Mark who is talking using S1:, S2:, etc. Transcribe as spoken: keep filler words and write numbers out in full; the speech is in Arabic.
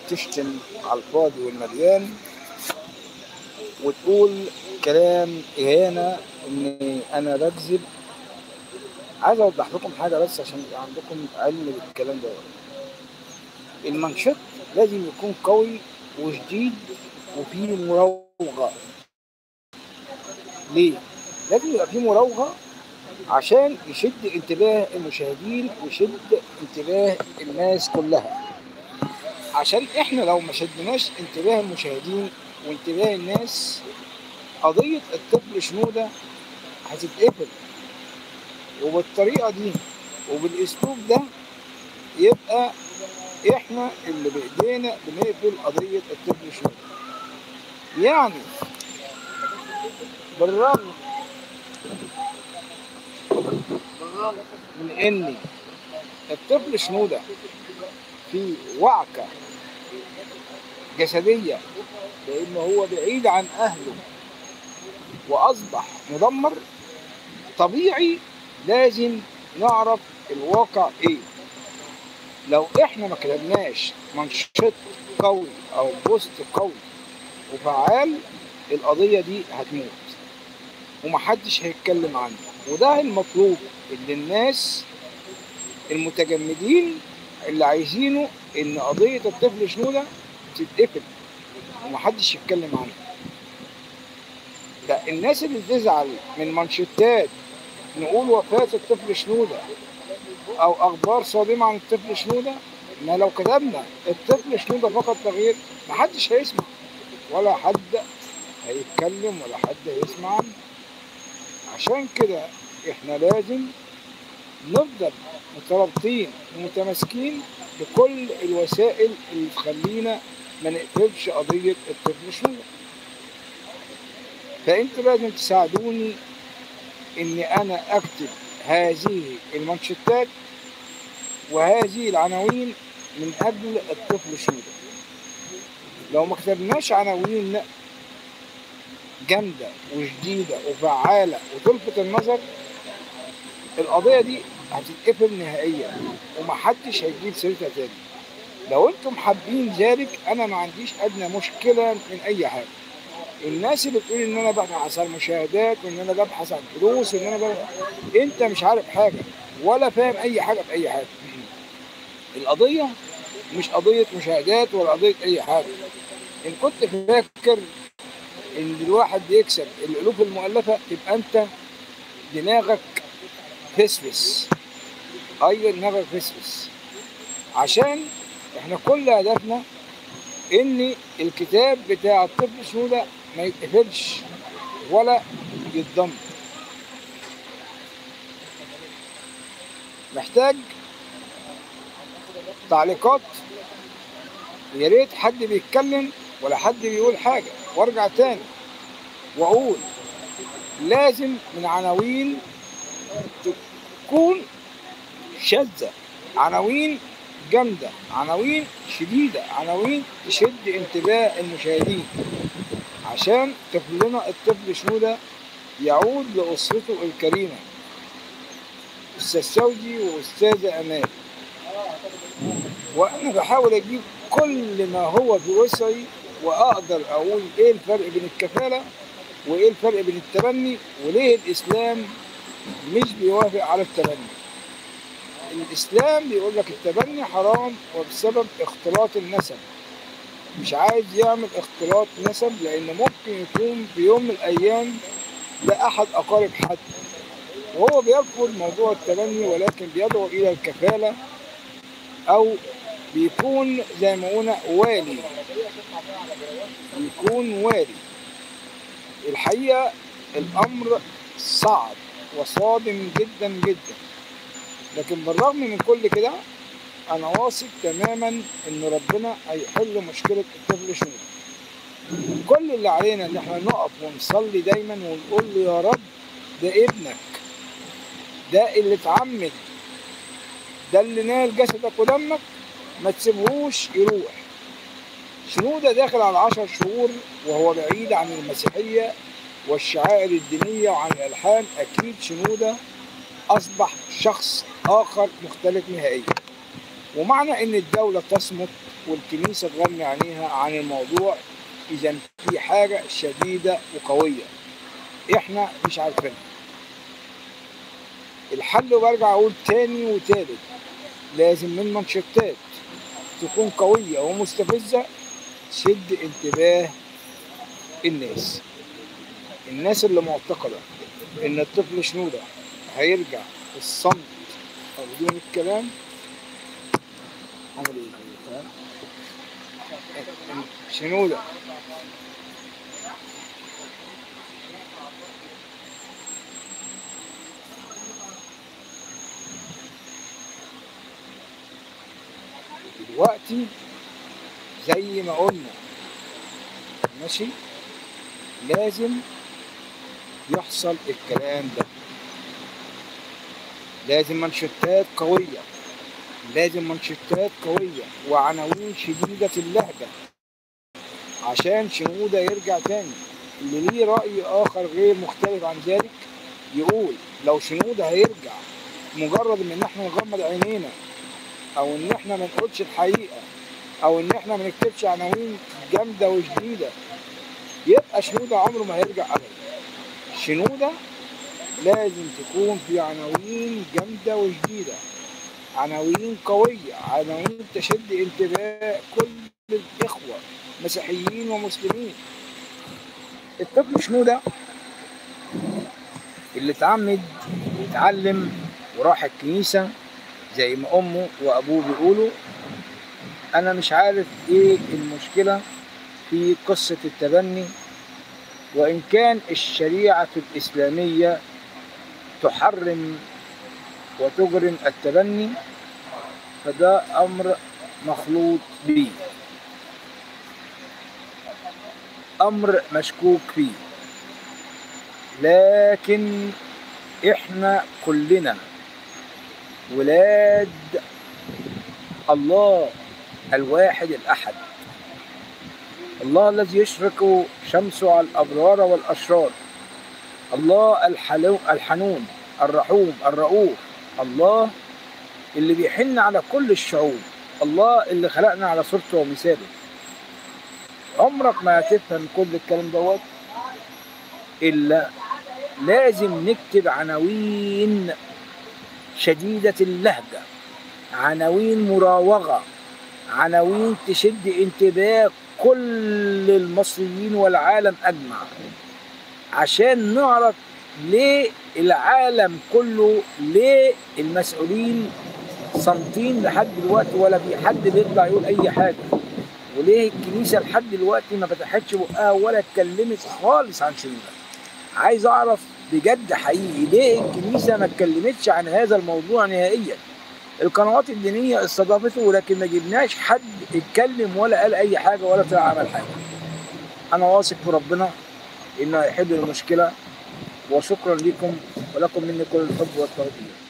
S1: تشتم على الفاضي والمليان وتقول كلام إهانة إن أنا بكذب. عايز أوضح لكم حاجة بس عشان يبقى عندكم علم بالكلام ده. المانشيت لازم يكون قوي وشديد وفيه مراوغة. ليه؟ لازم يبقى فيه مراوغة عشان يشد انتباه المشاهدين ويشد انتباه الناس كلها. عشان احنا لو ما شدناش انتباه المشاهدين وانتباه الناس، قضية الطفل شنودة هتتقفل. وبالطريقة دي وبالاسلوب ده يبقى احنا اللي بايدينا بنقفل قضية الطفل شنودة. يعني بالرغم بالرغم من ان الطفل شنودة في وعكة جسدية لأنه هو بعيد عن أهله وأصبح مدمر، طبيعي لازم نعرف الواقع إيه. لو إحنا ما كتبناش منشط قوي أو بوست قوي وفعال، القضية دي هتموت ومحدش هيتكلم عنها. وده المطلوب اللي الناس المتجمدين اللي عايزينه، إن قضية الطفل شنودة تتقفل ومحدش يتكلم عنها. ده الناس اللي تزعل من مانشيتات نقول وفاة الطفل شنودة أو أخبار صادمة عن الطفل شنودة، ما لو كتبنا الطفل شنودة فقط لا غير محدش هيسمع ولا حد هيتكلم ولا حد هيسمع عنه. عشان كده إحنا لازم نفضل مترابطين ومتماسكين بكل الوسائل اللي تخلينا ما نقفلش قضية الطفل شنودة. فأنتوا لازم تساعدوني إن أنا أكتب هذه المانشيتات وهذه العناوين من أجل الطفل شنودة. لو ما كتبناش عناوين جامدة وشديدة وفعالة وتلفت النظر، القضية دي هتتقفل نهائيا ومحدش هيجيب سيرتها تاني. لو انتم حابين ذلك أنا ما عنديش أدنى مشكلة من أي حاجة. الناس اللي بتقول ان انا ببحث عن مشاهدات وان انا ببحث عن فلوس وان انا ببحث، انت مش عارف حاجه ولا فاهم اي حاجه في اي حاجه. القضيه مش قضيه مشاهدات ولا قضيه اي حاجه. ان كنت فاكر ان الواحد يكسب الالوف المؤلفه يبقى انت دماغك فسفس. ايوه دماغك فسفس. عشان احنا كل هدفنا ان الكتاب بتاع الطفل شنودة ما يتقفلش ولا يتضم. محتاج تعليقات، يا ريت حد بيتكلم ولا حد بيقول حاجة. وارجع تاني واقول لازم من عناوين تكون شاذة، عناوين جامدة، عناوين شديدة، عناوين تشد انتباه المشاهدين عشان طفلنا الطفل شنودة يعود لأسرته الكريمة، أستاذ سوجي وأستاذة أمال. وأنا بحاول أجيب كل ما هو في وسعي وأقدر أقول إيه الفرق بين الكفالة وإيه الفرق بين التبني وليه الإسلام مش بيوافق على التبني. الإسلام بيقول لك التبني حرام وبسبب اختلاط النسب. مش عايز يعمل اختلاط نسب لأن ممكن يكون في يوم من الأيام ده أحد أقارب حد، وهو بيرفض موضوع التبني ولكن بيدعو إلى الكفالة أو بيكون زي ما قلنا والي، بيكون والي. الحقيقة الأمر صعب وصادم جدا جدا، لكن بالرغم من كل كده أنا واثق تماما إن ربنا هيحل مشكلة الطفل شنودة. كل اللي علينا إن احنا نقف ونصلي دايما ونقول له يا رب ده ابنك، ده اللي اتعمد، ده اللي نال جسدك ودمك، ما تسيبهوش يروح. شنودة داخل على عشر شهور وهو بعيد عن المسيحية والشعائر الدينية وعن الألحان. أكيد شنودة أصبح شخص آخر مختلف نهائيا. ومعنى إن الدولة تصمت والكنيسة تغمي عينيها عن الموضوع إذا في حاجة شديدة وقوية إحنا مش عارفينها. الحل برجع أقول تاني وتالت، لازم من منشطات تكون قوية ومستفزة تشد انتباه الناس. الناس اللي معتقدة إن الطفل شنودة هيرجع في الصمت أو بدون الكلام عمل إيه؟ شنودة دلوقتي زي ما قلنا ماشي، لازم يحصل الكلام ده، لازم منشطات قوية، لازم منشطات قوية وعناوين شديدة اللهجة عشان شنودة يرجع تاني. اللي ليه رأي آخر غير مختلف عن ذلك يقول لو شنودة هيرجع مجرد من إن احنا نغمض عينينا أو إن احنا ما نقولش الحقيقة أو إن احنا ما نكتبش عناوين جامدة وشديدة، يبقى شنودة عمره ما هيرجع أبدا. شنودة لازم تكون في عناوين جامدة وشديدة، عناوين قوية، عناوين تشد انتباه كل الإخوة مسيحيين ومسلمين. الطفل شنودة اللي اتعمد واتعلم وراح الكنيسة زي ما أمه وأبوه بيقولوا، أنا مش عارف إيه المشكلة في قصة التبني، وإن كان الشريعة الإسلامية تحرم وتجرم التبني فده أمر مخلوط به، أمر مشكوك فيه، لكن إحنا كلنا ولاد الله الواحد الأحد، الله الذي يشرق شمسه على الأبرار والأشرار، الله الحنون الرحوم الرؤوف، الله اللي بيحن على كل الشعوب، الله اللي خلقنا على صورته ومثاله. عمرك ما هتفهم كل الكلام دوت إلا لازم نكتب عناوين شديدة اللهجة، عناوين مراوغة، عناوين تشد انتباه كل المصريين والعالم أجمع، عشان نعرف ليه العالم كله، ليه المسؤولين صامتين لحد دلوقتي ولا في حد بيطلع يقول أي حاجة، وليه الكنيسة لحد دلوقتي ما فتحتش بقها ولا اتكلمت خالص عن شنودة. عايز أعرف بجد حقيقي ليه الكنيسة ما اتكلمتش عن هذا الموضوع نهائيا. القنوات الدينية استضافته ولكن ما جبناش حد اتكلم ولا قال أي حاجة ولا طلع عمل حاجة. أنا واثق في ربنا إنه هيحل المشكلة، وشكرا لكم ولكم مني كل الحب والتقدير.